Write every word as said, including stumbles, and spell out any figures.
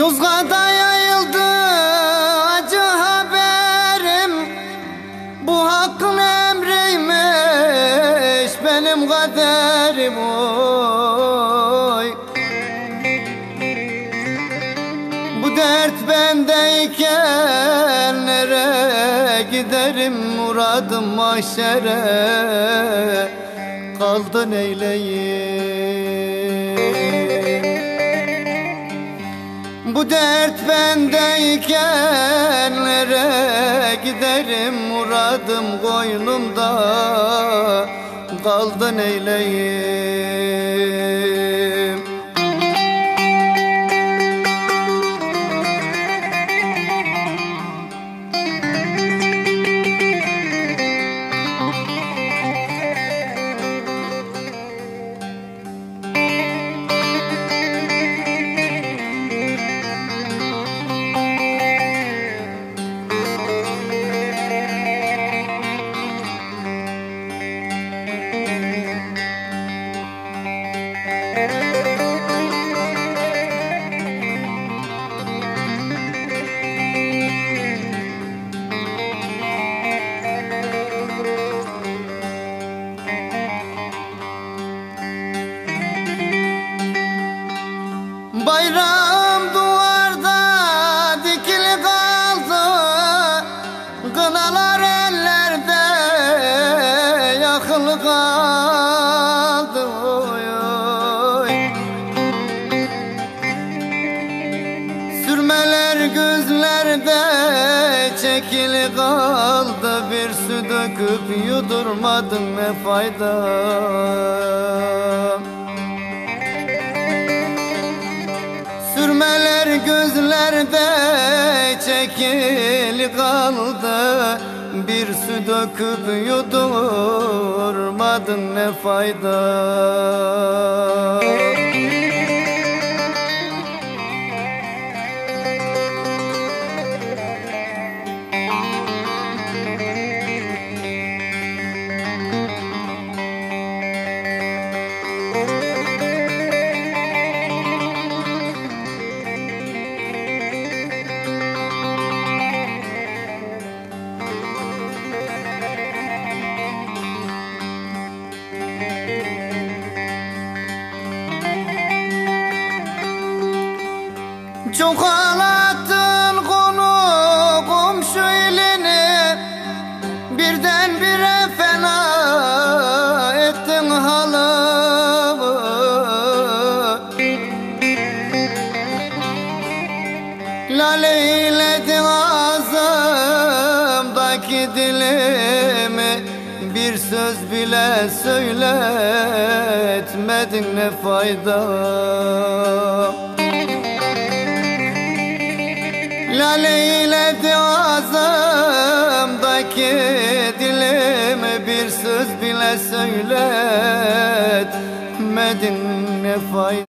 Yozgat'a yayıldı acı haberim, bu hakkın emriymiş benim kaderim oy. Bu dert bendeyken nereye giderim, muradım mahşere kaldı neyleyim. Bu dert bendeyken nereye giderim, muradım koynumda kaldı neyleyim. Bayram duvarda dikili kaldı, kınalar ellerde yakılı kaldı oy oy. Sürmeler gözlerde çekili kaldı, bir su döküp yudurmadın ne fayda. Sürmeler gözlerde çekili kaldı, bir su döküp yudurmadın ne fayda. Çok ağlattın konu komşu ilini, birdenbire fena ettin halımı. Lale eyledin ağzımdaki dilimi, bir söz bile söyletmedin ne fayda. Lale eyledi ağzımdaki dilime, bir söz bile söyletmedin ne fayda.